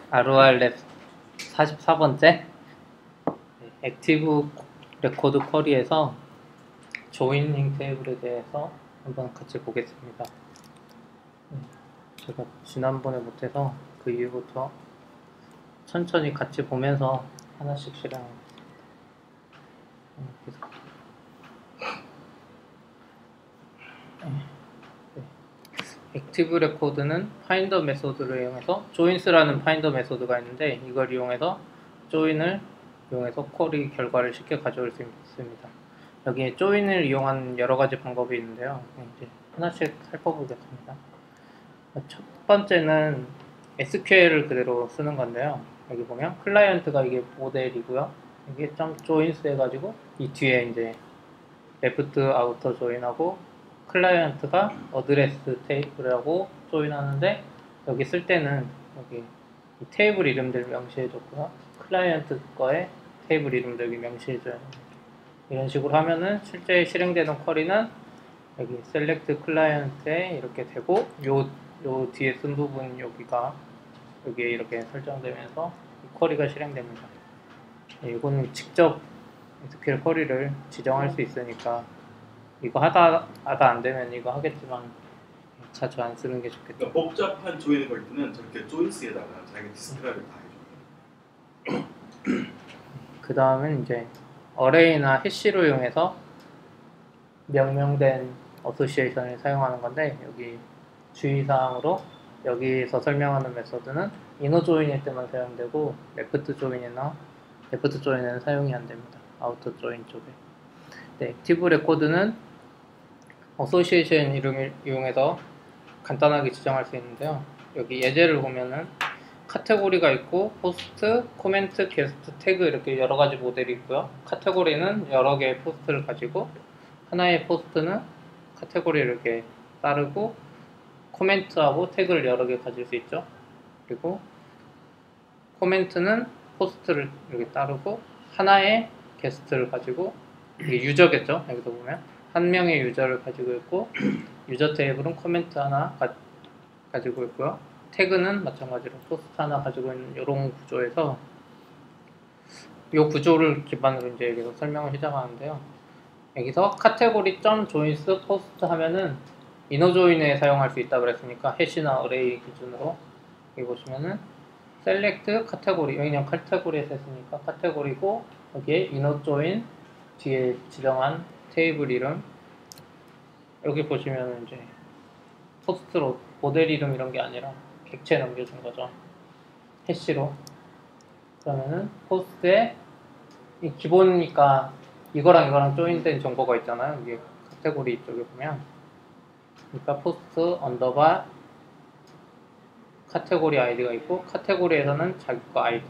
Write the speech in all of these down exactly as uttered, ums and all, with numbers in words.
알오알랩 사십사 번째 액티브 레코드 쿼리에서 조이닝 테이블에 대해서 한번 같이 보겠습니다. 제가 지난번에 못해서 그 이후부터 천천히 같이 보면서 하나씩 실행하겠습니다. 액티브 레코드는 파인더 메소드를 이용해서 조인스라는 파인더 메소드가 있는데 이걸 이용해서 조인을 이용해서 쿼리 결과를 쉽게 가져올 수 있습니다. 여기에 조인을 이용한 여러 가지 방법이 있는데요. 이제 하나씩 살펴보겠습니다. 첫 번째는 에스큐엘을 그대로 쓰는 건데요. 여기 보면 클라이언트가 이게 모델이고요. 이게 점 조인스 해가지고 이 뒤에 이제 레프트 아우터 조인하고 클라이언트가 어드레스 테이블이라고 조인하는데 여기 쓸 때는 여기 이 테이블 이름들 명시해줬고요. 클라이언트 거에 테이블 이름들 여기 명시해줘야 됩니다. 이런 식으로 하면은 실제 실행되는 쿼리는 여기 셀렉트 클라이언트에 이렇게 되고 요, 요 뒤에 쓴 부분 여기가 여기에 이렇게 설정되면서 이 쿼리가 실행됩니다. 이거는 직접 에스큐엘 쿼리를 지정할 수 있으니까 이거 하다 하다 안 되면 이거 하겠지만 자주 안 쓰는 게 좋겠죠. 그러니까 복잡한 조인을 걸 때는 저렇게 조인스에다가 자기 디스크라이브를 다 해줘요. 그 다음은 이제 어레이나 해시로 이용해서 명명된 어소시에이션을 사용하는 건데 여기 주의사항으로 여기서 설명하는 메소드는 이너 조인일 때만 사용되고 레프트 조인이나 레프트 조인은 사용이 안 됩니다. 아우터 조인 쪽에. 네, 액티브 레코드는 어소시에이션 이름을 이용해서 간단하게 지정할 수 있는데요. 여기 예제를 보면은 카테고리가 있고 포스트, 코멘트, 게스트, 태그 이렇게 여러 가지 모델이 있고요. 카테고리는 여러 개의 포스트를 가지고 하나의 포스트는 카테고리를 이렇게 따르고 코멘트하고 태그를 여러 개 가질 수 있죠. 그리고 코멘트는 포스트를 이렇게 따르고 하나의 게스트를 가지고 이게 유저겠죠. 여기서 보면 한 명의 유저를 가지고 있고 유저 테이블은 코멘트 하나 가, 가지고 있고요. 태그는 마찬가지로 포스트 하나 가지고 있는 이런 구조에서 이 구조를 기반으로 이제 여기서 설명을 시작하는데요. 여기서 카테고리 점 조인스 포스트 하면은 이너 조인에 사용할 수 있다 그랬으니까 해시나 어레이 기준으로 여기 보시면은 셀렉트 카테고리 여기 그냥 카테고리에서 했으니까 카테고리고 여기에 이너 조인 뒤에 지정한 테이블 이름 여기 보시면 이제 포스트로 모델 이름 이런 게 아니라 객체 넘겨준 거죠. 해시로. 그러면은 포스트에 이 기본이니까 이거랑 이거랑 조인된 정보가 있잖아요. 이게 카테고리 쪽에 보면. 그러니까 포스트 언더바 카테고리 아이디가 있고 카테고리에서는 자기 거 아이디.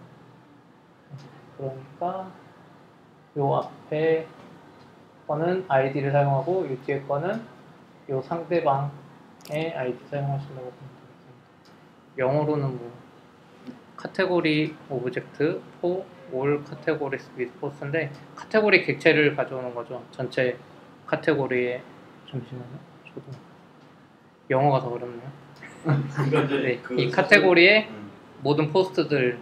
그러니까 요 앞에 거는 아이디를 사용하고 요 뒤에 거는 요 상대방의 아이디 사용하신다고 보면 되겠습니다. 영어로는 뭐 카테고리 오브젝트 포 올 카테고리스 위드 포스인데 카테고리 객체를 가져오는 거죠. 전체 카테고리에 잠시만요. 저도 영어가 더 어렵네요. 네, 그 이 카테고리에 음. 모든 포스트들.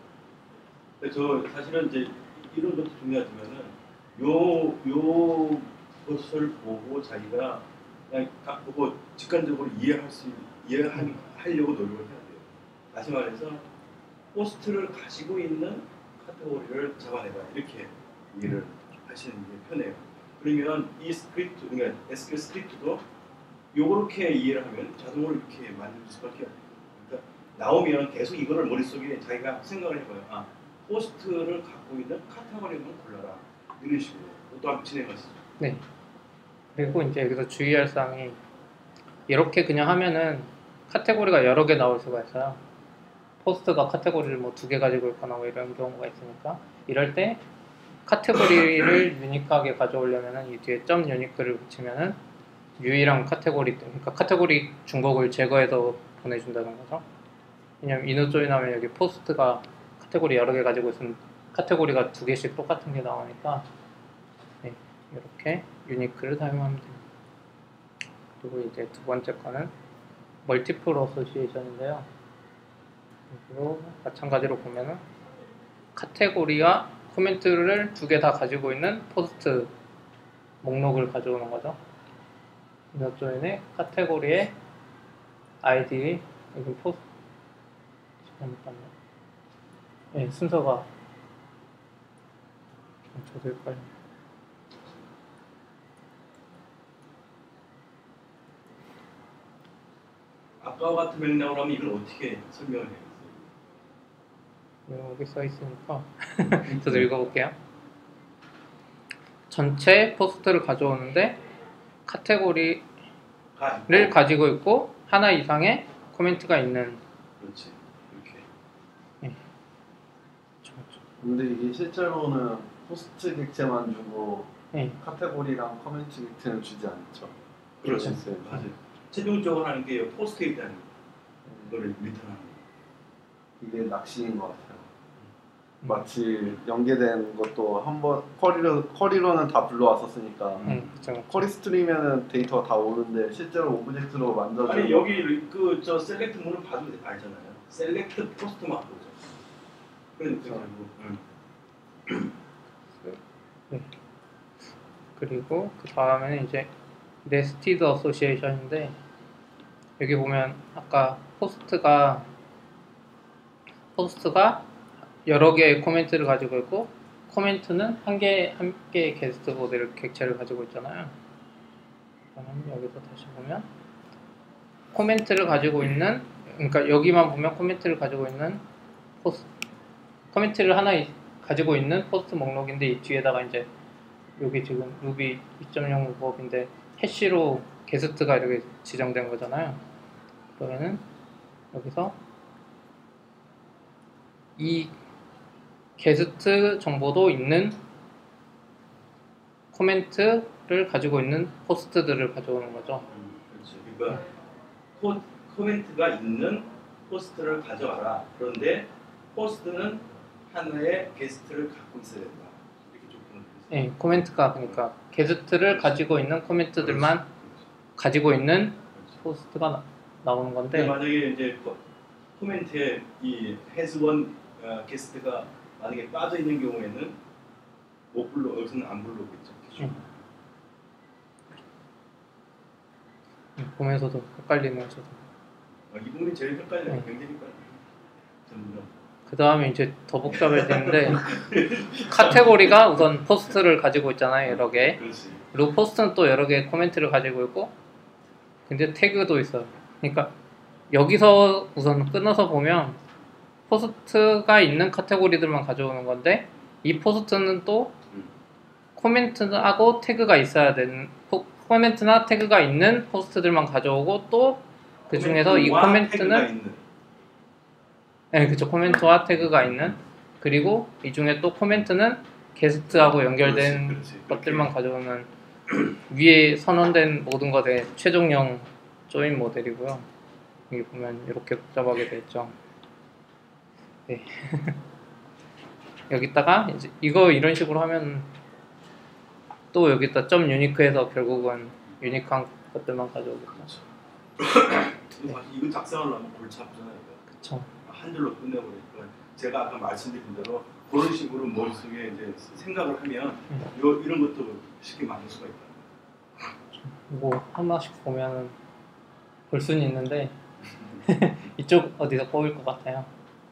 저 사실은 이제 이런 것도 중요하지만은 요, 요 것을 보고 자기가 그냥 보고 직관적으로 이해할 수 이해하려고 노력을 해야 돼요. 다시 말해서 포스트를 가지고 있는 카테고리를 잡아내라 이렇게 이해를 하시는 게 편해요. 그러면 이 스크립트, 그러니까 에스큐엘 스크립트도 요렇게 이해를 하면 자동으로 이렇게 만들 수밖에 없어요. 그러니까 나오면 계속 이거를 머릿속에 자기가 생각을 해봐요. 아, 포스트를 갖고 있는 카테고리만 골라라. 이런 식으로 또 한번 진행하시죠. 네. 그리고 이제 여기서 주의할 사항이 이렇게 그냥 하면은 카테고리가 여러 개 나올 수가 있어요. 포스트가 카테고리를 뭐 두 개 가지고 있거나 뭐 이런 경우가 있으니까 이럴 때 카테고리를 유니크하게 가져오려면은 이 뒤에 점 유니크를 붙이면은 유일한 카테고리, 그러니까 카테고리 중복을 제거해서 보내준다는 거죠. 왜냐면 이너 조인하면 여기 포스트가 카테고리 여러 개 가지고 있으면 카테고리가 두 개씩 똑같은 게 나오니까 네, 이렇게 유니크를 사용하면 됩니다. 그리고 이제 두 번째 거는 멀티플 어소시에이션인데요. 그리고 마찬가지로 보면은 카테고리와 코멘트를 두 개 다 가지고 있는 포스트 목록을 가져오는 거죠. 인서 조인의 카테고리의 아이디 여기 포스트 잠깐만요. 네, 순서가 저도 헷갈려. 아까와 같은 맥락으로 하면 이걸 어떻게 설명을 해요? 여기 써 있으니까 저도 읽어볼게요. 전체 포스트를 가져오는데 카테고리를 가, 가지고 있고 하나 이상의 코멘트가 있는. 그렇지. 이렇게. 근데 이게 실제로는 포스트 객체만 주고 네. 카테고리랑 커멘트 객체는 주지 않죠. 그렇죠. 있어요. 맞아요. 최종적으로 하는 게 포스트잇이라는 거를 리턴하는 거. 이게 낚시인 것 같아요. 마치 연계된 것도 한번 쿼리로, 쿼리로는 다 불러왔었으니까 음, 그쵸. 쿼리 스트림에는 데이터가 다 오는데 실제로 오브젝트로 만들어주는 아니 여기 그 저 셀렉트 문을 봐도 알잖아요. 셀렉트 포스트만 보죠. 그러니까 결국 응. 네. 그리고 그 다음에는 이제 네스티드 어소시에이션인데 여기 보면 아까 포스트가 포스트가 여러 개의 코멘트를 가지고 있고 코멘트는 한 개 한 개의 게스트 보드를 객체를 가지고 있잖아요. 그러면 여기서 다시 보면 코멘트를 가지고 있는, 그러니까 여기만 보면 코멘트를 가지고 있는 포스트 코멘트를 하나 이, 가지고 있는 포스트 목록인데 이 뒤에다가 이제 여기 지금 루비 이 점 영 문법인데 해시로 게스트가 이렇게 지정된 거잖아요. 그러면은 여기서 이 게스트 정보도 있는 코멘트를 가지고 있는 포스트들을 가져오는 거죠. 음, 그렇죠. 그러니까 코, 코멘트가 있는 포스트를 가져와라. 그런데 포스트는 하나의 게스트를 갖고 있어야 된다. 이렇게 조건을 네, 코멘트가 그러니까 게스트를 가지고 있는 코멘트들만 그렇지. 가지고 있는 그렇지. 포스트가 나, 나오는 근데 건데 만약에 이제 코, 코멘트에 이 해즈원 어, 게스트가 만약에 빠져 있는 경우에는 못 불러 여기서는 안 불러오겠죠. 음. 보면서도 헷갈리네요, 저도. 어, 이 부분이 제일 헷갈려요. 네. 굉장히 헷갈려요. 전부 다. 그 다음에 이제 더 복잡해지는데 카테고리가 우선 포스트를 가지고 있잖아요, 여러 개. 그렇지. 그리고 포스트는 또 여러 개의 코멘트를 가지고 있고 근데 태그도 있어요. 그러니까 여기서 우선 끊어서 보면 포스트가 있는 카테고리들만 가져오는 건데 이 포스트는 또 음. 코멘트하고 태그가 있어야 되는 포, 코멘트나 태그가 있는 포스트들만 가져오고 또 그 중에서 이 코멘트와 태그가 코멘트는 있는. 네, 그쵸. 코멘트와 태그가 있는 그리고 이 중에 또 코멘트는 게스트하고 연결된 그렇지, 그렇지. 것들만 가져오는 위에 선언된 모든 것의 최종형 조인 모델이고요. 여기 보면 이렇게 복잡하게 되어 있죠. 네. 여기다가 이제 이거 이런 식으로 하면 또 여기다 점 유니크해서 결국은 유니크한 것들만 가져오겠죠. 네. 이거 작성하려면 골치 아프잖아요. 그쵸. 한 줄로 끝내버리니까 제가 아까 말씀드린 대로 그런 식으로 머릿속에 이제 생각을 하면 음. 요, 이런 것도 쉽게 만들 수가 있다. 뭐 하나씩 보면은 볼 수는 있는데 이쪽 어디서 뽑을 것 같아요.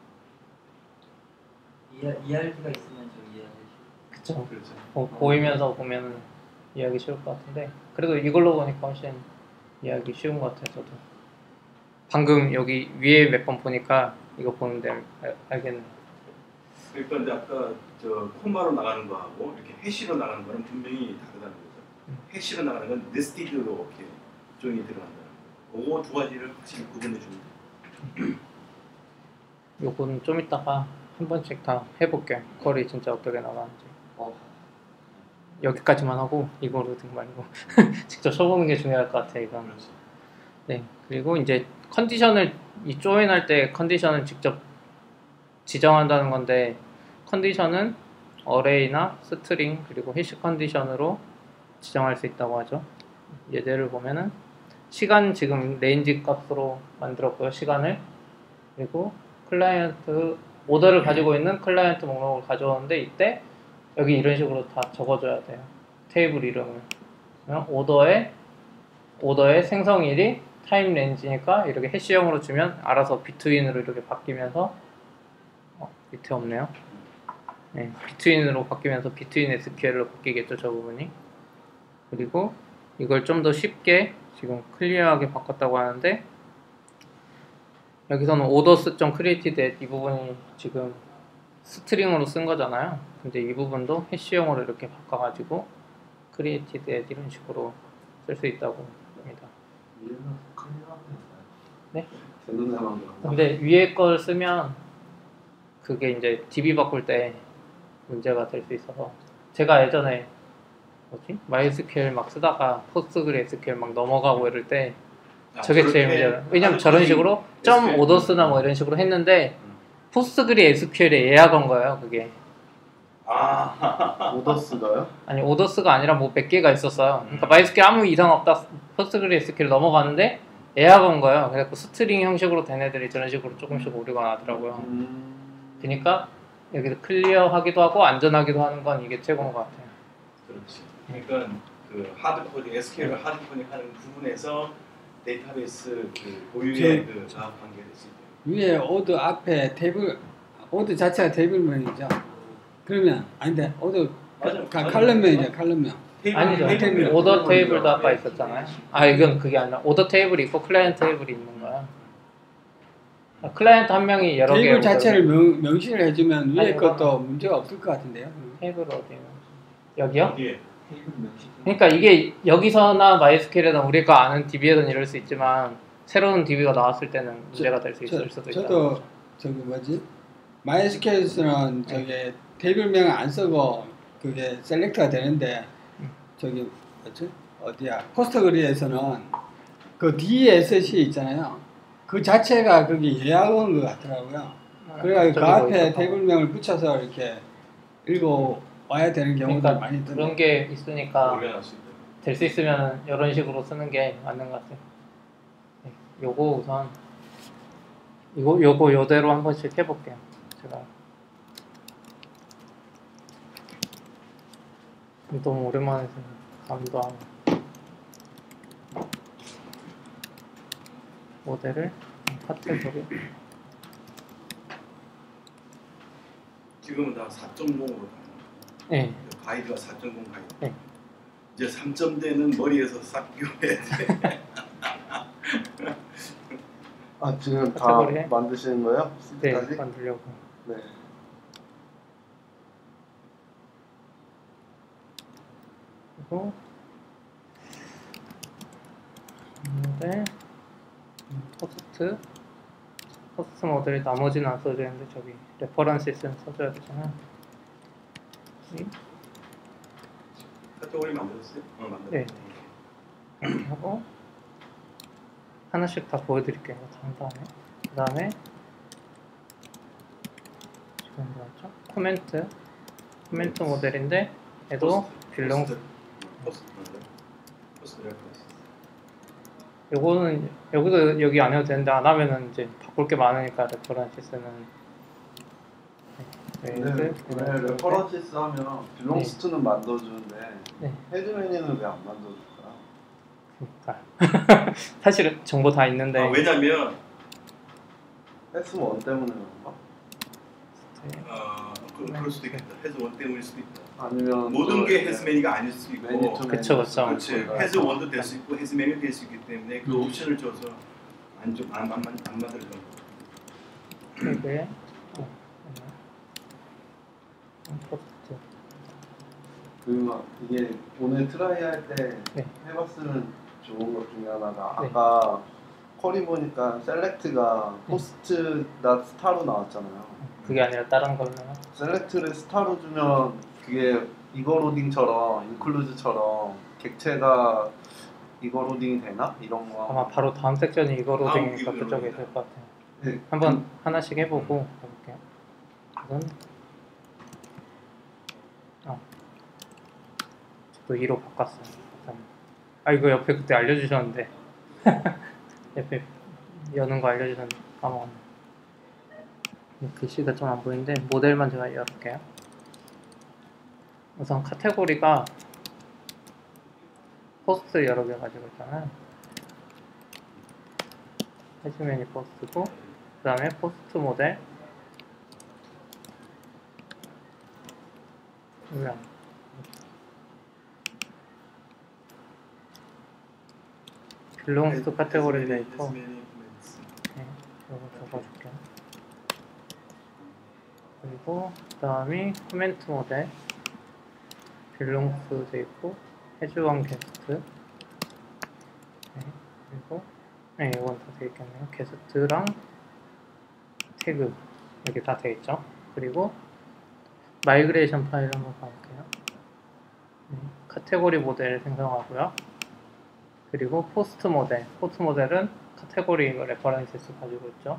이알티가 있으면 저 이해하기 그쵸. 그렇죠. 뭐 보이면서 보면은 이해하기 쉬울 것 같은데 그래도 이걸로 보니까 훨씬 이해하기 쉬운 것 같아요. 저도 방금 여기 위에 몇 번 보니까 이거 보는데 알, 알겠네. 그러니까 이제 아까 저 콤마로 나가는 거하고 이렇게 해시로 나가는 거는 분명히 다르다는 거죠. 음. 해시로 나가는 건 네스티드로 이렇게 조인이 들어간다는 거. 그거 두 가지를 확실히 구분해 주면 돼요. 요거는 좀 이따가 한 번씩 다 해볼게요. 쿼리 진짜 어떻게 나가는지. 어. 여기까지만 하고 이거로 등 말고 직접 쳐보는 게 중요할 것 같아요. 이건. 그렇지. 네. 그리고 이제 컨디션을 이 조인할 때 컨디션을 직접 지정한다는 건데 컨디션은 어레이나 스트링 그리고 해시 컨디션으로 지정할 수 있다고 하죠. 예제를 보면은 시간 지금 레인지 값으로 만들었고요. 시간을 그리고 클라이언트 오더를 가지고 있는 클라이언트 목록을 가져오는데 이때 여기 이런 식으로 다 적어줘야 돼요. 테이블 이름을. 그러면 오더의 오더의 생성일이 타임 렌지니까 이렇게 해시형으로 주면 알아서 비트윈으로 이렇게 바뀌면서 어, 밑에 없네요. 네, 비트윈으로 바뀌면서 비트윈 에스큐엘로 바뀌겠죠, 저 부분이. 그리고 이걸 좀 더 쉽게 지금 클리어하게 바꿨다고 하는데 여기서는 orders.created 이 부분이 지금 스트링으로 쓴 거잖아요. 근데 이 부분도 해시형으로 이렇게 바꿔가지고 created 이런 식으로 쓸 수 있다고 합니다. 이해는 클리어하면 네? 제 눈에만 그런 거. 근데 위에 걸 쓰면 그게 이제 디비 바꿀 때 문제가 될 수 있어서 제가 예전에 뭐지? 마이에스큐엘 막 쓰다가 포스트그레스큐엘 막 넘어가고 이럴 때 아, 저게 제일 저렇게 문제예요. 왜냐면 하는 저런 코딩 식으로 점 에스큐엘. 오더스나 뭐 이런 식으로 했는데 음. 포스트그리 에스큐엘에 예약한 거예요. 그게 아, 오더스가요? 아니 오더스가 아니라 뭐 몇 개가 있었어요. 그러니까 마이에스큐엘 아무 이상 없다 포스트그리 에스큐엘 넘어가는데 예약한 거예요. 그래서 스트링 형식으로 된 애들이 저런 식으로 조금씩 오류가 나더라고요. 음... 그러니까 여기서 클리어하기도 하고 안전하기도 하는 건 이게 최고인 것 같아요. 그렇지. 그러니까 그 하드 코딩, 에스큐엘을 하드 코딩 하는 부분에서 데이터베이스 그 고유의 그 자합 관계가 있을 때. 위에 오드 앞에 테이블 오드 자체가 테이블명이죠. 그러면 아닌데 오드 맞아요. 가- 맞아요. 칼럼명이죠. 칼럼명. 테이블, 아니죠. 테이블 오더 테이블도 아까 있었잖아요. 아 이건 그게 아니라 오더 테이블이 있고 클라이언트 테이블이 있는 거야. 아, 클라이언트 한 명이 여러 개 테이블 오더를- 자체를 명, 명시를 해주면 위에 아니, 것도 문제가 없을 것 같은데요. 테이블 어디에 여기요? 어디에? 테이블 명시. 그러니까 이게 여기서나 마이에스큐엘이나 우리가 아는 디비에서는 이럴 수 있지만 새로운 디비가 나왔을 때는 문제가 될 수 있을 수도 있다. 저도 저기 뭐지 마이에스큐엘에서는 저기 테이블명을 안 쓰고 그게 셀렉트가 되는데 저기 뭐지 어디야 포스트그리에서는 그 디에스씨 있잖아요. 그 자체가 거기 예약한 것 같더라고요. 그래가지고 그 저기 뭐 앞에 있었던 테이블명을 붙여서 이렇게 읽어 와야 되는 경우도 그러니까 많이 있던데. 그런 게 있으니까 오류가 날 수 있다. 될 수 있으면 이런 식으로 쓰는 게 맞는 것 같아요. 네, 요거 우선 이거 요거 요대로 한 번씩 해볼게요. 제가 너무 오랜만에 해서 감도 안 모델을 카테고리 지금은 다 사 점 영으로 가요. 네. 가이드가 사 점 영 가이드. 네. 이제 삼 점대는 머리에서 싹 비워야 돼. 아 지금 다 카테고리에? 만드시는 거예요? 네, 시트까지? 만들려고. 네. 그리고 모델 퍼스트 퍼스트 모델이 나머지는 안 써져 있는데 저기 레퍼런스 있으면 써줘야 되잖아. 이, 카테고리 만들었어요? 어, 만들었어요. 네. 이렇게 하고 하나씩 다 보여드릴게요. 한 다음에 그 다음에 지금 뭐였죠? 코멘트 코멘트 모델인데 얘도 빌롱 포스트, 포스트, 포스트 레퍼런스. 요거는 여기도 여기 안 해도 되는데 안 하면은 이제 바꿀 게 많으니까 레퍼런시스는 네, 네, 네, 왜 레퍼런시스 하면 빌롱스트는 만들어주는데 네. 헤드메뉴는 왜 안 만들어줄까요? 그러니까 사실은 정보 다 있는데 아, 왜냐면 에스 원 때문에 그런가? 어, 그, 그럴 수도 있겠다. 해즈 원 때문일 수도 있다. 아니면 모든 또 게 이제 해즈 매니가 아닐 수도 있고. 매니 투 매니 그쵸, 그쵸. 그렇지. 있고 해즈 원도 될 수 있고 해즈 메뉴 될 수 있기 때문에 그 옵션을 줘서 안좀안 안, 안, 안 만들어. 이게 어, 포스트 그리고 이게 오늘 트라이 할 때 네. 해봤으면 좋은 것 중에 하나가 네. 아까 쿼리 보니까 셀렉트가 포스트 나 스타로 나왔잖아요. 그게 아니라 다른 걸로요? 셀렉트를 스타로 주면 그게 이거 로딩처럼 인클루즈처럼 객체가 이거 로딩이 되나? 이런 거 아마 바로 다음 섹션이 이거로 다음 되니까 이거로 그쪽에 되니까. 될 것 같아요. 네. 한번 하나씩 해보고 해볼게요. 우선 어. 또 이로 바꿨어요. 일단. 아 이거 옆에 그때 알려주셨는데 옆에 여는 거 알려주셨는데 까먹었네. 글씨가 좀 안 보이는데 모델만 제가 열을게요. 우선 카테고리가 포스트 여러 개 가지고 있잖아요. 해시맨이 포스트고, 그 다음에 포스트 모델, 그냥 빌롱스 카테고리 돼 있고, 네, 이거 적어줄게요. 그리고 그 다음이 코멘트 모델, 빌롱스 돼 있고, 해주원 게스트, 네, 그리고 네, 이건 다 돼 있겠네요. 게스트랑 태그 이렇게 다 돼 있죠. 그리고 마이그레이션 파일 한번 봐볼게요. 네, 카테고리 모델 생성하고요. 그리고 포스트 모델, 포스트 모델은 카테고리 레퍼런스 가지고 있죠.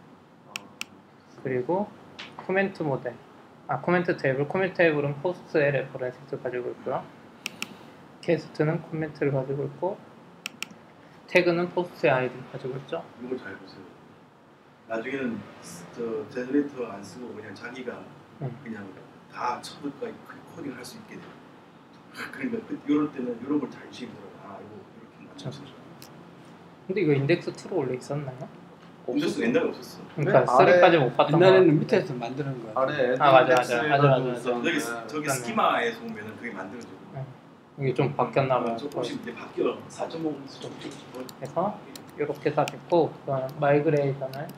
그리고 코멘트 모델, 아 코멘트 테이블, 코멘트 테이블은 포스트의 레퍼런스 가지고 있고요. 게스트는 코멘트를 가지고 있고, 태그는 포스트의 아이디를 가지고 있죠. 이거 잘 보세요. 나중에는 저 제너레이터 안 쓰고 그냥 자기가 음. 그냥 다 처음부터 코딩 할 수 있게 돼요. 그러니까 그, 이럴 때는 이런 걸 잘 시키더라고. 아 이거 이렇게 맞춰서. 근데 이거 인덱스 이로 원래 있었나요? 없었어. 옛날에 없었어. 그러니까 네, 삼까지 아래- 못 봤던 거. 옛날에는 밑에서 만드는 거야. 아래 아, 맞아, 에드인덱스 맞아. 맞아, 맞아, 맞아. 저기 있었는데 저기 그러네. 스키마에서 보면은 그게 만들어져. 이게 좀 바뀌었나 봐요. 조금씩 이제 바뀌어. 사 점 오 그래서 이렇게 다 됐고, 그다음 마이그레이션을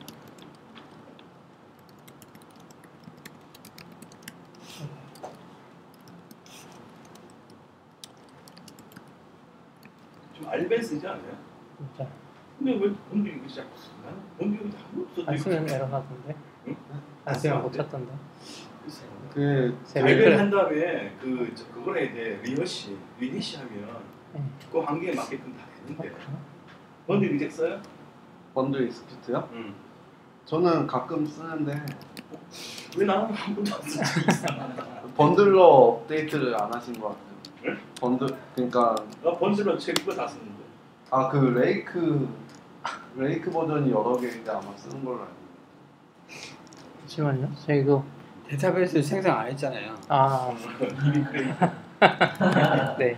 좀 알벨 쓰지 않아요? 진짜 근데 왜 본드 이거 자꾸 쓰나? 본드 이거 아무것도 안 쓰면 에러 나던데. 응? 안 쓰면 못 찾던데. 그 알벨 한 다음에 그 저, 그걸 해야 돼. 리허시, 리니시 하면 네. 그 한계에 맞게끔 다 되는데. 본드 이제 써요? 번들 익스큐트요? 응. 저는 가끔 쓰는데 왜 나는 한 번도 안 쓰지? 번들러 업데이트를 안 하신 것 같아요. 네? 번들 그러니까 나 번들로 책 이거 다 쓰는데. 아 그 레이크 레이크 버전이 여러 개인데 아마 쓰는 걸로 알고 있어요. 잠시만요. 제가 이거 데이터베이스 생성 안 했잖아요. 아, 이미 그래. 네.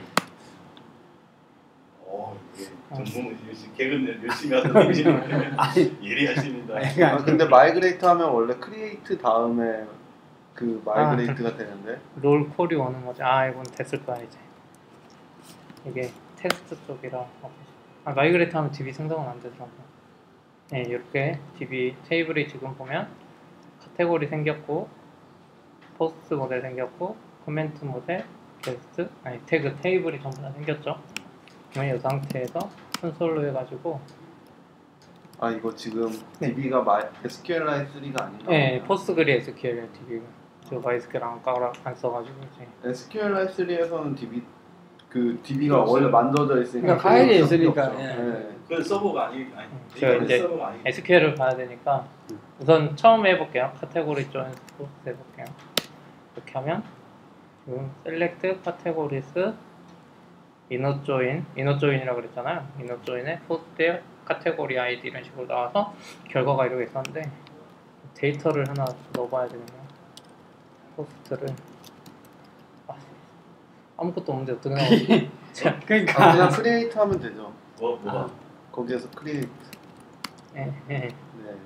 어, 이게 전공은 열심히 개근 열심히 하던 분이 예리하십니다. 아, 근데 마이그레이트 하면 원래 크리에이트 다음에 그 마이그레이트가 되는데 롤 콜이 오는 거지. 아, 이건 됐을 거야 이제. 이게 테스트 쪽이라. 아, 마이그레이트 하면 디비 생성은 안 되더라고. 네, 이렇게 디비 테이블이 지금 보면 카테고리 생겼고, 포스트 모델 생겼고, 코멘트 모델, 게스트, 아니 태그 테이블이 전부 다 생겼죠. 그러면 이 상태에서 콘솔로 해가지고, 아 이거 지금 네. 디비가 마이, 에스큐엘아이 쓰리가 아닌가? 네, 포스트그리 에스큐엘 디비가. 저 마이스큐엘 안 깔아 안 써가지고 이제. 에스큐엘아이 쓰리에서는 디비 그 디비가 원래 만들어져 있으니까 그러니까 파일이 필요 있으니까, 없죠. 예. 네. 그 서버가 아니 아니. 제가 이거는 이제 서버가 아니. 에스큐엘을 봐야 되니까 우선 처음 해볼게요. 카테고리 조인 포스트 해볼게요. 이렇게 하면 지금 셀렉트 카테고리스 이너 조인 이너 조인이라고 그랬잖아요. 이너 조인에 포스트 카테고리 아이디 이런 식으로 나와서 결과가 이렇게 있었는데 데이터를 하나 넣어봐야 되겠네요. 포스트를 아, 아무것도 없는데 어떻게 나오지? 자, 그러니까 아, 그냥 크리에이트 하면 되죠. 뭐 뭐가? 거기에서 크리에이트. 예, 예. 네.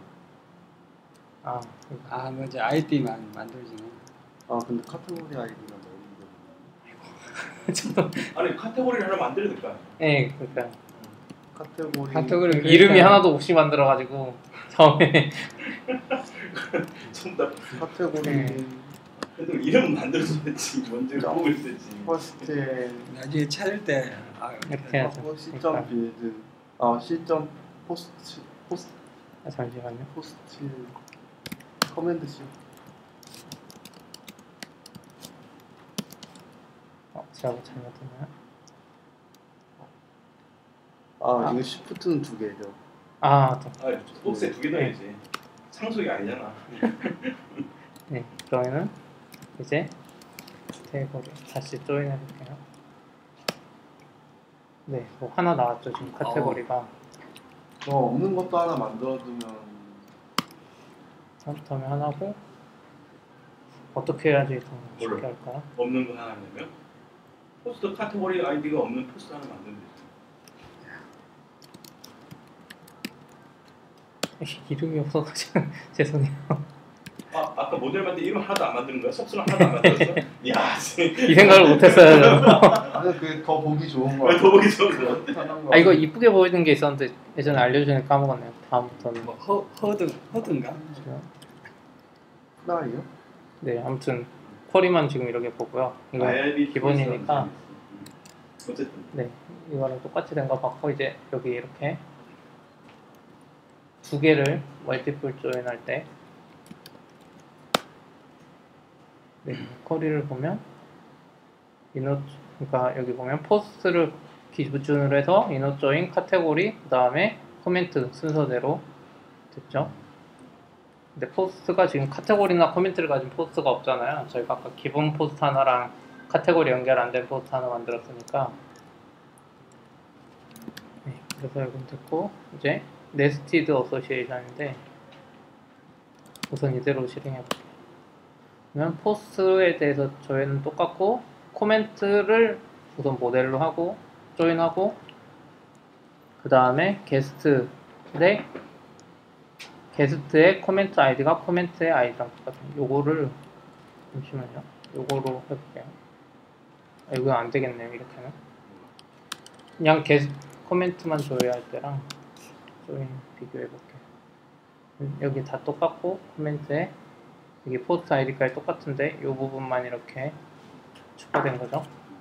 아, 아 뭐지 아이디만 만들지는. 아 근데 카테고리 아이디가 너무 저도 아니 카테고리를 하나 만들어야 될 거 아니야. 예, 그러니까 카테고리 카테고리 그러니까 이름이 하나도 없이 만들어가지고 처음에 정답. 카테고리 네. 그래도 이름 만들어줘야지. 먼저 자. 보고 있었지. 퍼스트 나중에 찾을 때 아, 이렇게 해야죠. 시점 빌드 아 시점 포스트 포스트 아, 잠시만요. 포스트 커맨드 시 어, 제가 뭐 잘못했나요? 아, 아. 이거 시프트는 두 개죠. 아, 또. 아, 복세 두개 넣어야지. 상속이 아니잖아. 네, 그러면은 이제 테이블에 다시 조인 해볼게요. 네, 뭐 하나 나왔죠 지금 카테고리가. 어 없는 것도 하나 만들어두면 다음에 하나고 어떻게 해야지 더 쉽게 뭘로? 할까요? 없는 거 하나 내면 포스트 카테고리 아이디가 없는 포스트 하나 만들면 되죠. 이름이 없어가지고 죄송해요. 아 아까 모델 만들 이름 하나도 안 만드는 거야? 석수는 하나도 안 만들었어? 야, 이 생각을 못했어요. 아니 그게 더 보기 좋은 거 더 보기 좋은 거. 편한 거. 아 이거 이쁘게 보이는 게 있었는데 예전에 알려주니까 까먹었네요. 다음부터는 뭐 허, 허드 허드인가? 나이요? 네 아무튼 쿼리만 지금 이렇게 보고요. 이거 아이아이비 기본이니까 음. 어쨌든 네 이거랑 똑같이 된 거 받고 이제 여기 이렇게 두 개를 멀티플 조인할 때 네, 쿼리를 보면 이노 그러니까 여기 보면 포스트를 기준으로 해서 이노 조인 카테고리 그 다음에 코멘트 순서대로 됐죠. 근데 포스트가 지금 카테고리나 코멘트를 가진 포스트가 없잖아요. 저희가 아까 기본 포스트 하나랑 카테고리 연결 안 된 포스트 하나 만들었으니까 네, 그래서 이건 됐고 이제 네스티드 어소시에이션인데 우선 이대로 실행해 볼게요. 그러면 포스트에 대해서 저희는 똑같고 코멘트를 우선 모델로 하고 조인하고 그 다음에 게스트 대 게스트의 코멘트 아이디가 코멘트의 아이디랑 똑같아요. 요거를 잠시만요. 요거로 해볼게요. 아, 이거 안 되겠네요. 이렇게는 그냥 게스트 코멘트만 조회할 때랑 조인 비교해 볼게요. 여기 다 똑같고 코멘트에 여기 포스트 아이디까지 똑같은데 이 부분만 이렇게 추가된 거죠.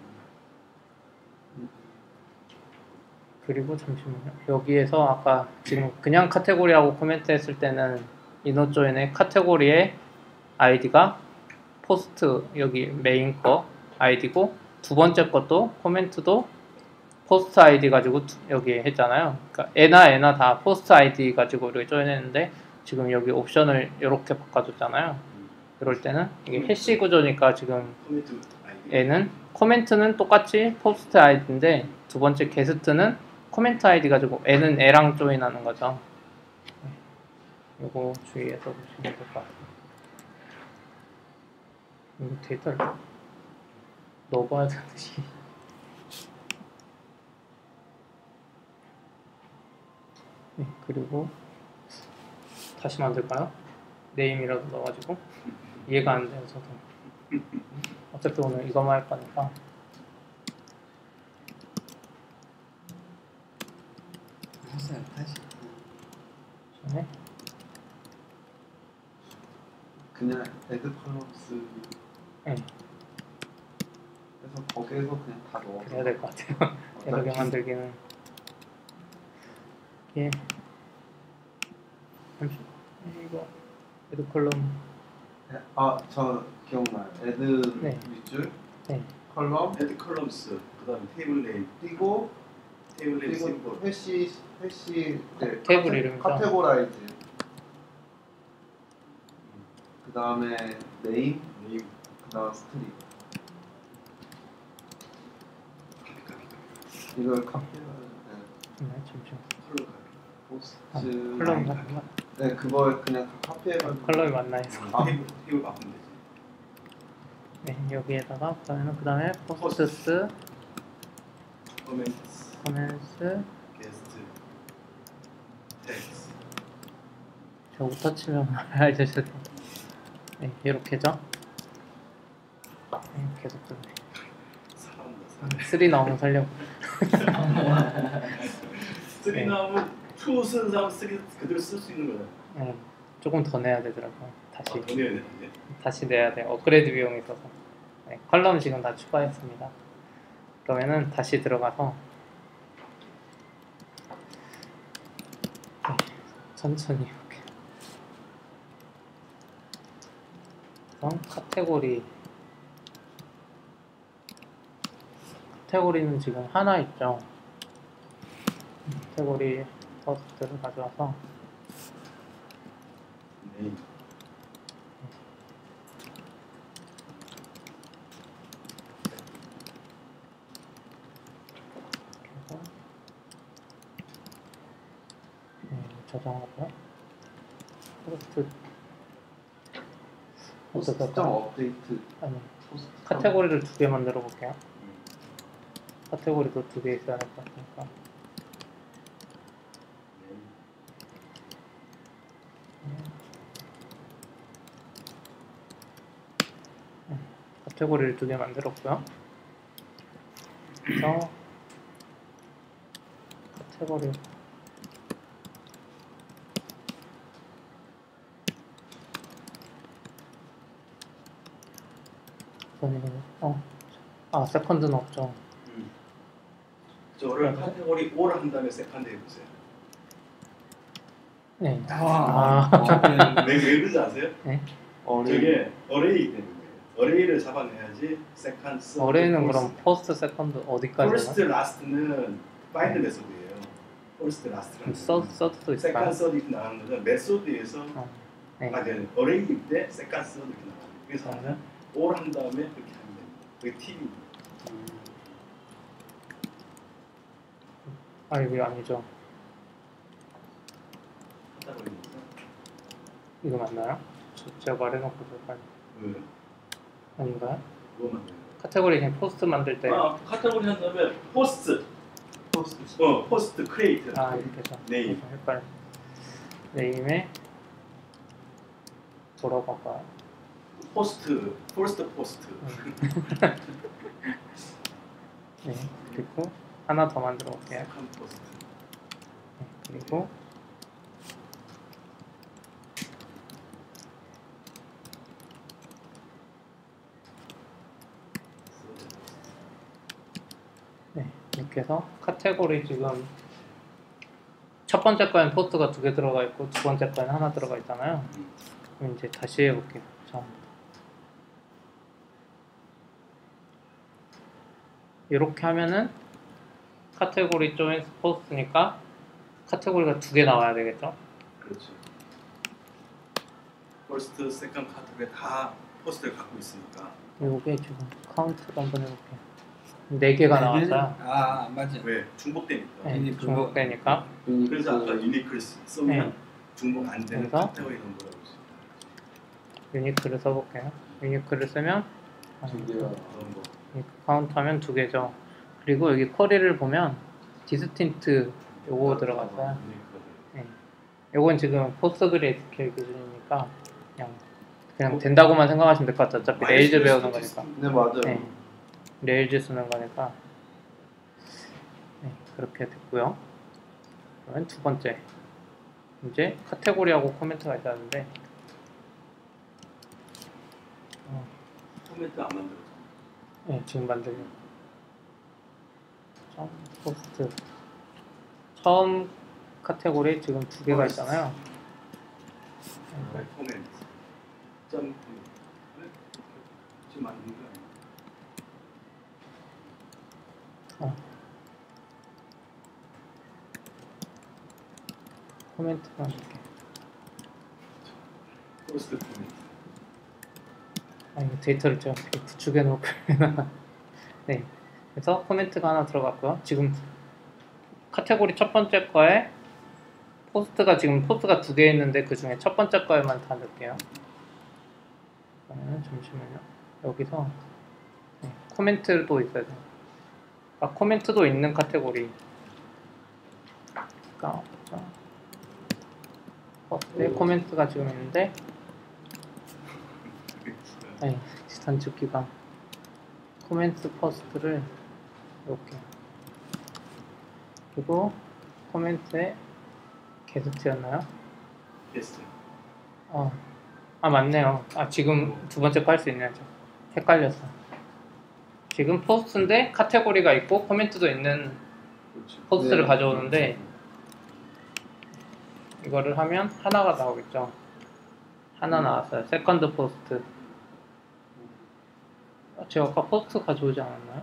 그리고 잠시만요. 여기에서 아까 지금 그냥 카테고리하고 코멘트 했을 때는 이노 조인의 카테고리의 아이디가 포스트 여기 메인 거 아이디고 두 번째 것도 코멘트도 포스트 아이디 가지고 두, 여기 했잖아요. 그러니까 N나 N나 다 포스트 아이디 가지고 이렇게 조인했는데 지금 여기 옵션을 이렇게 바꿔줬잖아요. 이럴 때는 이게 해시 구조니까 지금 코멘트 아이디 N은 코멘트는 똑같이 포스트 아이디인데 두 번째 게스트는 코멘트 아이디 가지고 N은 N랑 조인하는 거죠. 이거 주의해서 보시면 될 것 같아요. 이거 데이터를 넣어봐야 되듯이. 네, 그리고 다시 만들까요? 네임이라도 넣어가지고 이해가 안 돼요, 저도. 어차피 오늘 이거만 할 거니까. 하세요 다시. 네. 그냥 애드 컬럼스 네, 그래서 거기에서 그냥 다 넣어. 그래야 될 것 같아요. 이렇게 만들기는. 예. 잠시. 이거 애드 컬럼. 아저 기억나요. 애드 네. 밑줄 네. 컬럼 헤드 컬럼스 그다음에 테이블 네임 띄고 테이블 네임 그리고 심볼 해시 해시 네, 테이블 카테- 이름이죠. 카테고라이즈 그 다음에 네임 네임 그 다음 스트림 이걸 카피를 네, 네, 잠시만. 컬러 카피 포스트 아, 컬럼 같은 거. 네 그걸 그냥 카피해가지고 컬럼이 맞나 해서. 아. 테이블 테이블 바꾸면 되지. 네, 여기에다가 그다음에 그다음에 포스트스, 코멘트 코멘스, 게스트 텍스트 저부터 치면 알려주세요. 네, 이렇게죠. 네, 계속 좀. 사람다 쓰리 나오면 살려고. 쓰리 네. 나오면 투 쓰는 사람 쓰리 그대로 쓸 수 있는 거야. 네, 조금 더 내야 되더라고요. 다시 아, 더 내야 되는데. 다시 내야 돼. 업그레이드 비용이 있어서. 네, 컬럼 지금 다 추가했습니다. 그러면은 다시 들어가서 네, 천천히 이렇게. 그럼 카테고리 카테고리는 지금 하나 있죠. 카테고리 퍼스트를 가져와서 네임 해서 네, 저장하고요. 포스트 포스트 어떻게 점 할까요? 업데이트. 아니, 포스트 점- 카테고리를 두 개 만들어 볼게요. 음. 카테고리도 두 개 있어야 될 것 같으니까. 네. 카테고리를 두 개 만들었고요. 그래서 카테고리 선생님, 어, 아 세컨드는 없죠. 음. 저를 카테고리 오를 한 다음에 세컨드 해보세요. 네. 아, 아. 왜, 왜 그런지 아세요? 어레이. 저게 어레이 때문에 어레이를 잡아내야지 세컨드, 서드, 어레이는 포스트. 그럼 퍼스트, 세컨드 어디까지 퍼스트, 하나? 라스트는 파인드 메소드예요. 퍼스트, 라스트는 서드, 서드도 세컨드, 있을까요? 서드 이렇게 나가는 거는 메소드에서 어. 네. 아, 네. 어레이일 때 세컨드, 서드 이렇게 나가요. 그래서 그러면 올 한 다음에 그렇게 하면 됩니다. 그게 팁입니다. 아 이거 아니죠. 하다 보니까 이거 맞나요? 저- 제가 말해놓고 빨리 그 아닌가요? 그거 만드는 카테고리 그냥 포스트 만들 때 아, 카테고리 한 다음에 포스트, 포스트. 어, 포스트 크리에이트. 아 이렇게죠. 네임. 그래서 헷갈려. 네임에 뭐라고 할까요? 포스트, 포스트, 포스트. 네 그리고 하나 더 만들어 볼게요. 세컨드 포스트. 네, 그리고 네 이렇게 해서 카테고리 지금 첫 번째 거엔 포스트가 두 개 들어가 있고 두 번째 거엔 하나 들어가 있잖아요. 음. 그럼 이제 다시 해볼게요. 처음부터. 이렇게 하면은 카테고리 조인 포스트니까 카테고리가 두 개 나와야 되겠죠? 그렇죠. 퍼스트, 세컨드 카테고리 다 포스트를 갖고 있으니까 이게 지금 카운트를 한번 해볼게요. 네 개가 나왔어요. 아, 맞아. 왜 중복되니까. 네, 유니크. 중복되니까. 그래서 아까 유니크를 쓰- 쓰면 네. 중복 안 되는 그래서? 카테고리 넘버라고 있어요. 유니크를 써볼게요. 유니크를 쓰면 아, 두 개가. 그런 거. 유니크 카운트하면 두 개죠. 그리고 여기 쿼리를 보면 디스틴트 요거 들어갔어요. 유니크가 네. 요건 지금 포스트그레이스케일 기준이니까 그냥 그냥 어? 된다고만 생각하시면 될 것 같아요. 어차피 레일즈 마이너스 배우는 포스트 거니까. 네 맞아요. 네. 레일즈 쓰는 거니까. 네, 그렇게 됐고요. 그러면 두 번째. 이제 카테고리하고 코멘트가 있었는데 어, 코멘트 안 만들어져. 네, 지금 만들려고. 처음 포스트. 처음 카테고리 지금 두 개가 있잖아요. 네, 코멘트. 점 네? 지금 만든 거 아니에요? 어. 코멘트만 이렇게. 포스트 코멘트. 아, 이거 데이터를 좀 이렇게 구축해 놓고. 네. 그래서 코멘트가 하나 들어갔고요. 지금 카테고리 첫 번째 거에 포스트가 지금 포스트가 두 개 있는데 그 중에 첫 번째 거에만 다 넣을게요. 그러면 잠시만요. 여기서 네, 코멘트도 있어야 돼요. 아, 코멘트도 있는 카테고리. 그러니까 포스트에 코멘트가 지금 있는데 네, 단축 기반 코멘트 퍼스트를 이렇게 그리고 코멘트에 게스트였나요? 게스트. 어. 아 맞네요. 아 지금 두 번째 거 할 수 있네요. 헷갈렸어. 지금 포스트인데 카테고리가 있고 코멘트도 있는 그렇죠. 포스트를 네. 가져오는데 이거를 하면 하나가 나오겠죠. 하나 나왔어요. 세컨드 포스트. 아, 제가 아까 포스트 가져오지 않았나요?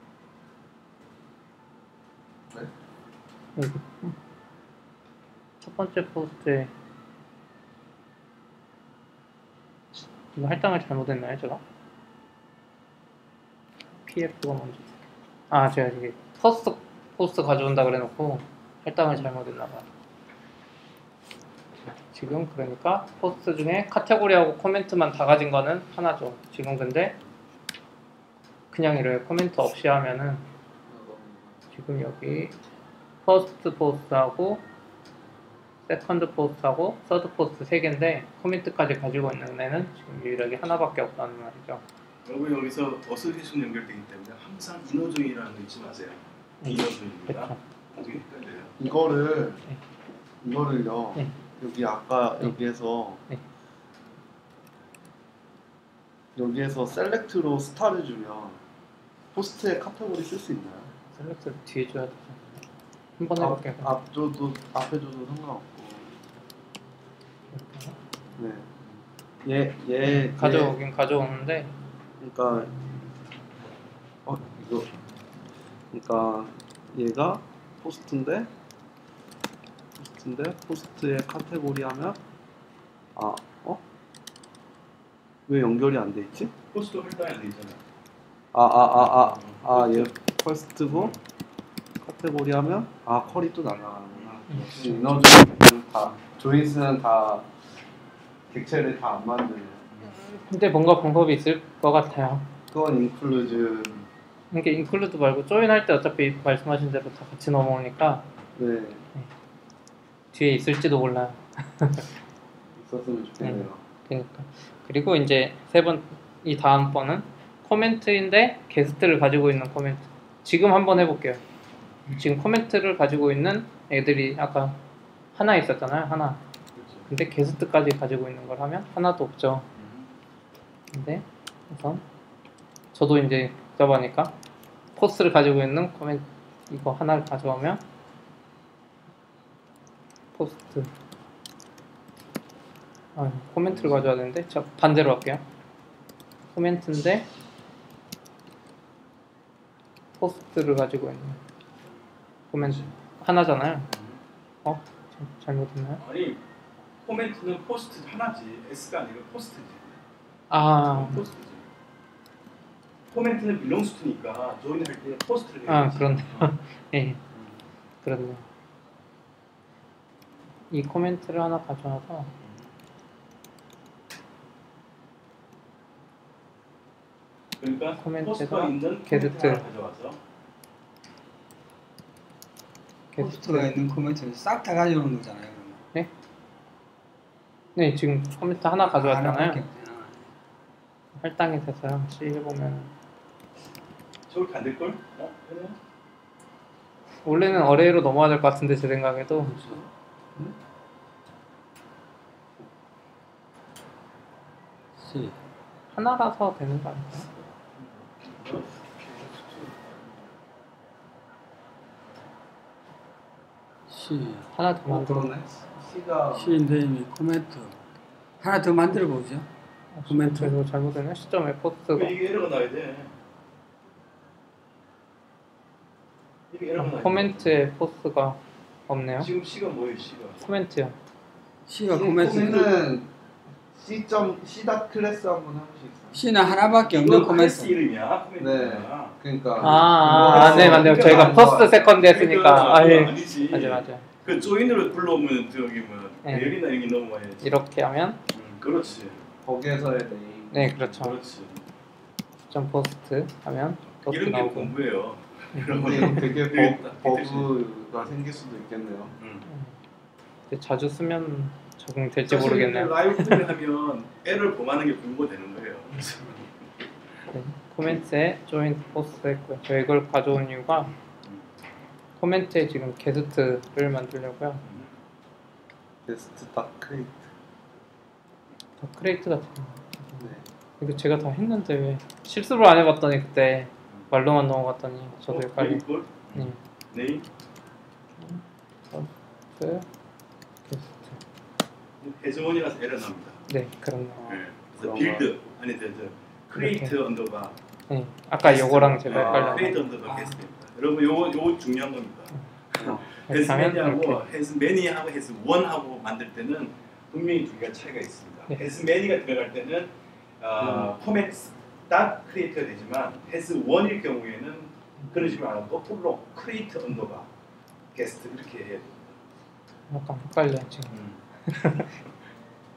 네? 여기 음. 첫 번째 포스트에 이거 할당을 잘못했나요 제가? 피에프가 먼저 아 제가 이게 퍼스트 포스트 가져온다 그래놓고 할당을 잘못했나봐요. 지금 지금 그러니까 포스트 중에 카테고리하고 코멘트만 다 가진 거는 하나죠. 지금 근데 그냥 이렇게 코멘트 없이 하면은 지금 여기 퍼스트 포스트하고 세컨드 포스트하고 서드 포스트 세 개인데 코멘트까지 가지고 있는 애는 지금 유일하게 하나밖에 없다는 말이죠. 여러분 여기서 어소시에이션 연결되기 때문에 항상 인호중이라는 거 잊지 마세요. 인호중입니다. 그렇죠. 나중에 헷갈려요. 이거를 네. 이거를요. 네. 여기 아까 네. 여기에서 네. 여기에서 셀렉트로 스타를 주면 포스트에 카테고리 쓸 수 있나요? 셀렉트를 뒤에 줘야 되죠. 한번 앞, 해볼게요. 앞 줘도 앞에 줘도 상관없고. 네. 얘, 얘, 가져오긴 가져오는데 얘, 그러니까 어 이거 그러니까 얘가 포스트인데 포스트인데 포스트에 카테고리 하면 아 어? 왜 연결이 안 돼 있지? 포스트 할당이 안 돼 있잖아요. 아 아 아 아 얘 퍼스트고 카테고리 하면 아 컬이 또 날아가는구나. 인어조인은 다 조인스는 다 객체를 다 안 만드네요. 근데 뭔가 방법이 있을 것 같아요. 그건 인클루즈. 이게 인클루드 말고 조인 할 때 어차피 말씀하신 대로 다 같이 넘어오니까 네 뒤에 있을지도 몰라요. 있었으면 좋겠네요. 그러니까 그리고 이제 세 번 이 다음 번은 코멘트인데 게스트를 가지고 있는 코멘트. 지금 한번 해볼게요. 지금 코멘트를 가지고 있는 애들이 아까 하나 있었잖아요. 하나. 그렇죠. 근데 게스트까지 가지고 있는 걸 하면 하나도 없죠. 근데 우선 저도 이제 복잡하니까 포스트를 가지고 있는 코멘트 이거 하나를 가져오면 포스트 아 코멘트를 가져와야 되는데 저 반대로 할게요. 코멘트인데 포스트를 가지고 있는 코멘트 하나잖아요. 어? 잘- 잘못했나요? 아니 코멘트는 포스트 하나지 S가 아니라 포스트지. 아, 포스트지. 코멘트는 belongs to니까 조인 할 때 포스트를 아 해야지. 그렇네요. 어. 예, 그렇네요. 이 코멘트를 하나 가져와서 그러니까 코멘트에다 포스트가 있는 게스트. 코멘트 하나 가져와서 포스트가 있는 코멘트를 싹 다 가져오는 거잖아요. 그러면. 네 지금 코멘트 하나 하나밖에 가져왔잖아요. 없잖아. 할당이 돼서요. 시 해보면 저렇게 안 될 걸? 어? 그래? 원래는 어레이로 넘어가야 될 것 같은데 제 생각에도 C. 하나라서 되는 거 아닐까요? C. 하나 더 어 만들어. 그러네. C가 C인데 이미 코멘트 하나 더 만들어 보죠. 코멘트. 이거 잘못되네. 시점에 포스트가 왜 이게 에러가 나야 돼? 이게 에러가 나야 돼. 코멘트에 포스트가 없네요. 지금 C가 뭐예요? C가 코멘트요. C가 코멘트. C는 C 점 C 닷 클래스 한번 해보시겠어요? C는 하나밖에 없는 이거 클래스 코멘트. 이름이야 코멘트가. 그러니까 아, 아, 아, 네 맞네요. 저희가 퍼스트 세컨드 했으니까 아 예. 아니지. 맞아 맞아. 그 조인으로 불러오면 저기 뭐 네. 여기나 여기 넘어와야지. 이렇게 하면 음, 그렇지. 거기에서의 네임. 네 그렇죠. 그렇지. 점 포스트 하면 포스트 이런 게 나오고. 공부예요. 근데 되게 네, 버, 네, 버그가 생길 수도 있겠네요. 음. 근데 자주 쓰면 적응될지 사실 모르겠네요. 라이브 플레이 하면 에러를 범하는 게 분모되는 거예요. 네, 코멘트에 조인 포스트 했고요. 저 이걸 가져온 이유가 코멘트에 지금 게스트를 만들려고요. 베스트 닷 크레이트. 더 크레이트 같은 거. 네. 이거 제가 다 했는데 왜 실수를 안 해봤더니 그때 말로만 넘어갔더니 저도 헷갈리. 걸 네. 네임 포스트 게스트. 해저원이라서 에러 납니다. 네 그렇네요. 네. 그래서 그런 빌드 아니 저, 저 크리에이트 언더바 네 아까 요거랑 제가 아, 헷갈려. 크리에이트 언더바 게스트입니다. 여러분 요거 요거 중요한 겁니다. 어. 이렇게 하면 헤즈매니하고 이렇게. 헤즈매니하고 헤즈원하고 만들 때는 분명히 두 개가 차이가 있습니다. 네. 헤즈매니가 들어갈 때는 어, 포맷 닷 크리에이트가 되지만 헤즈원일 경우에는 그러지 말고 거꾸로 크리에이트 언더바 게스트 이렇게 해야 됩니다. 약간 헷갈려 지금. 음.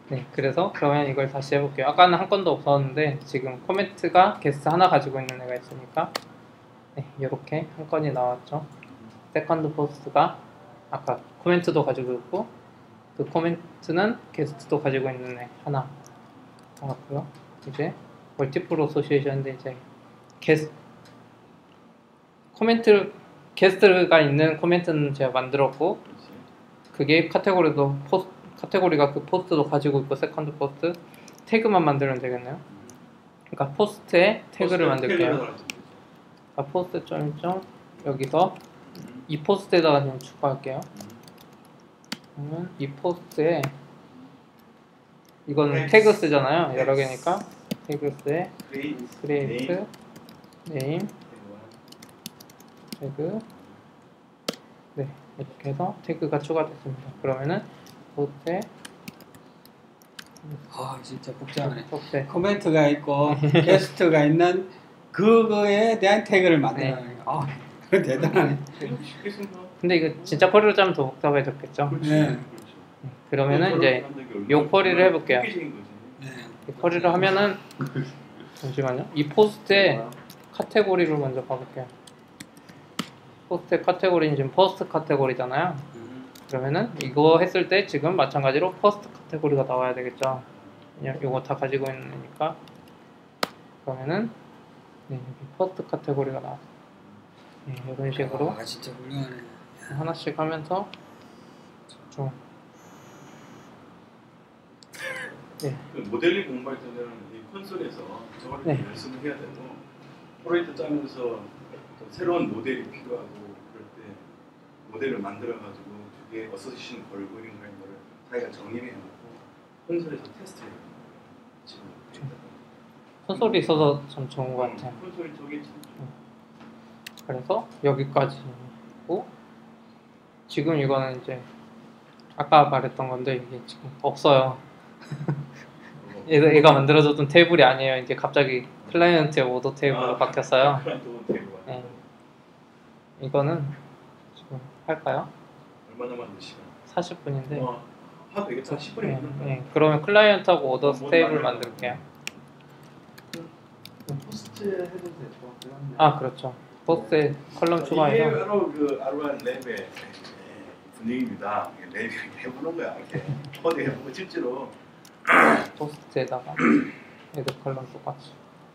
네, 그래서 그러면 이걸 다시 해볼게요. 아까는 한 건도 없었는데 지금 코멘트가 게스트 하나 가지고 있는 애가 있으니까 네, 이렇게 한 건이 나왔죠. 세컨드 포스트가 아까 코멘트도 가지고 있고 그 코멘트는 게스트도 가지고 있는 애 하나 나왔고요. 이제 멀티플 어소시에이션인데 이제 게스 코멘트 게스트가 있는 코멘트는 제가 만들었고 그렇지. 그게 카테고리도 포스 카테고리가 그 포스트도 가지고 있고 세컨드 포스트 태그만 만들면 되겠네요. 그러니까 포스트에 태그를 만들게요. 자, 포스트 점점 여기서 이 포스트에다가 좀 추가할게요. 그러면 이 포스트에 이거는 Next. 태그 쓰잖아요. 여러 Next. 개니까 태그스에 create create name 태그 네 이렇게 해서 태그가 추가됐습니다. 그러면은 포스트에 아 진짜 복잡하네. 포스트에 코멘트가 있고 게스트가 있는 그거에 대한 태그를 만들어내는 거. 아, 그거 대단하네. 쉽게 생각. 근데 이거 진짜 쿼리로 짜면 더 복잡해졌겠죠. 그렇지. 네. 그렇지. 그러면은 이제 요 쿼리를 해볼게요. 네. 이 쿼리를 하면은 잠시만요. 이 포스트에 카테고리를 먼저 봐볼게요. 포스트 카테고리는 지금 퍼스트 카테고리잖아요. 그러면은 이거 했을 때 지금 마찬가지로 퍼스트 카테고리가 나와야 되겠죠. 그냥 이거 다 가지고 있는 거니까. 그러면은 네, 여기 퍼스트 카테고리가 나와. 네, 이런 식으로 아 진짜 훌륭하네. 하나씩 하면서 좀 네. 그 모델링 공부할 때는 이 콘솔에서 저걸 네. 연습을 해야 되고 프로젝트 짜면서 어떤 새로운 모델이 필요하고 그럴 때 모델을 만들어가지고 그게 어서시션 걸고 이런 거를 자기가 정의해놓고 콘솔에서 테스트해요. 지금 콘솔이 있어서 참 좋은 것 같아요. 콘솔 저게 참 그래서 여기까지고 지금 이거는 이제 아까 말했던 건데 이게 지금 없어요. 얘가, 얘가 만들어줬던 테이블이 아니에요. 이제 갑자기 클라이언트의 오더 테이블로 아, 바뀌었어요. 또 되고 네. 이거는 지금 할까요? 얼마나 만들 시간? 사십 분인데 어, 하도 되겠다. 십 분이면 네, 된다. 네. 그러면 클라이언트하고 오더 어, 뭐 테이블 만들어요? 만들게요. 포스트 해도 될 것 같긴 한데. 아 그렇죠. 포스트에 컬럼 이게 추가해서 바로 그 아르완 랩의 분위기입니다. 랩이 해보는 거야. 이렇게 코드 해보고 실제로 포스트에다가 얘도 컬럼 똑같이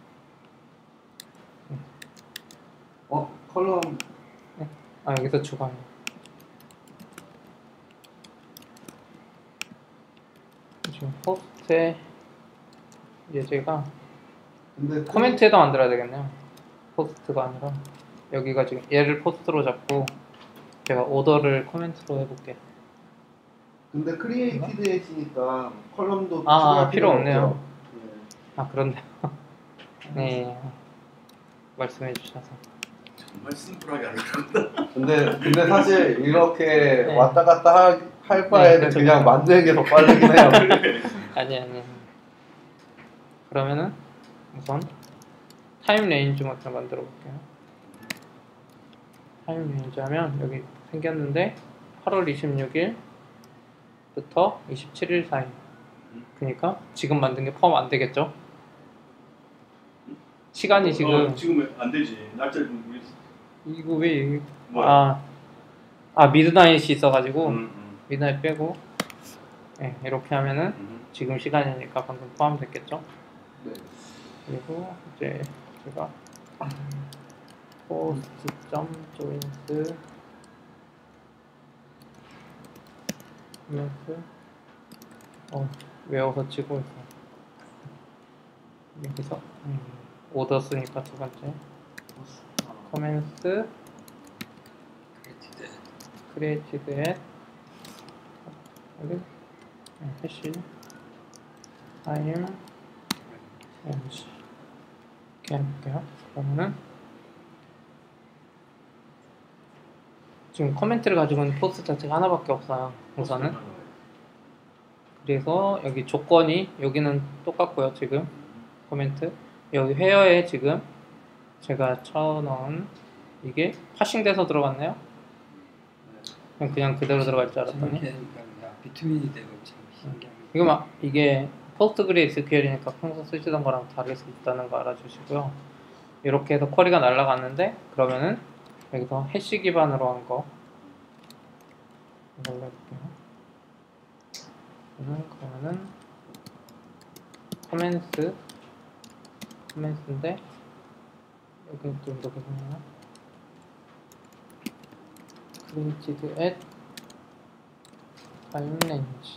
어 컬럼 아 여기서 추가해요. 지금 포스트에 예제가 근데 코멘트에다 만들어야 되겠네요. 포스트가 아니라 여기가 지금 얘를 포스트로 잡고 제가 오더를 코멘트로 해볼게요. 근데 크리에이티드 했으니까 컬럼도 아, 추가할 필요 필요가 없네요. 없죠. 아 그런데요. 네 말씀해 주셔서 정말 심플하게 알려준다. 근데 근데 사실 이렇게 네. 왔다 갔다 하, 할 바에는 그렇죠. 그냥 만드는 게 더 빠르긴 해요. 아니 아니 그러면은 우선 타임 레인지 먼저 만들어 볼게요. 타임 레인지 하면 여기 생겼는데 팔월 이십육일부터 이십칠일 사이. 그러니까 지금 만든 게 포함 안 되겠죠? 시간이 지금 어, 지금 안 되지. 날짜 좀 우리 이거 왜 이게 뭐야? 아, 아 미드나잇이 있어가지고 음, 음, 미드나잇 빼고 네, 이렇게 하면은 음. 지금 시간이니까 방금 포함됐겠죠? 네. 그리고 이제 제가 포스트 점 조인스 하면서 어 외워서 치고 있어. 여기서 음, 오더 쓰니까 두 번째 커맨스 크리에이티드 앳 여기 음, 해시 타임 렌지 이렇게 해볼게요. 그러면은 지금 커멘트를 가지고 있는 포스트 자체가 하나밖에 없어요. 우선은 그래서 여기 조건이 여기는 똑같고요. 지금 코멘트 여기 회어에 지금 제가 쳐넣은 이게 파싱돼서 들어갔네요. 그냥, 그냥 그대로 들어갈 줄 알았더니 이렇게 하니까 비투민이 되고 참 신기합니다. 이거 막 이게 포스트그레이스큐엘이니까 평소 쓰시던 거랑 다를 수 있다는 거 알아주시고요. 이렇게 해서 쿼리가 날아갔는데 그러면은 여기서 해시 기반으로 한 거 이걸로 해볼게요. 그러면 그러면은 커맨스 커맨스인데 여기 또 이렇게 보면 created at time range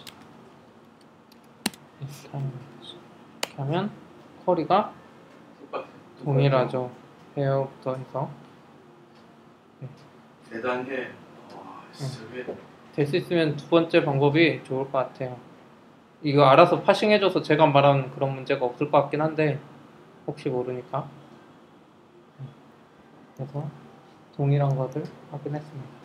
is time range 이렇게 하면 쿼리가 똑같아. 동일하죠. 배열부터 해서 대단해. 와, 저게 될 수 있으면 두 번째 방법이 좋을 것 같아요. 이거 알아서 파싱해줘서 제가 말한 그런 문제가 없을 것 같긴 한데 혹시 모르니까 그래서 동일한 것을 확인했습니다.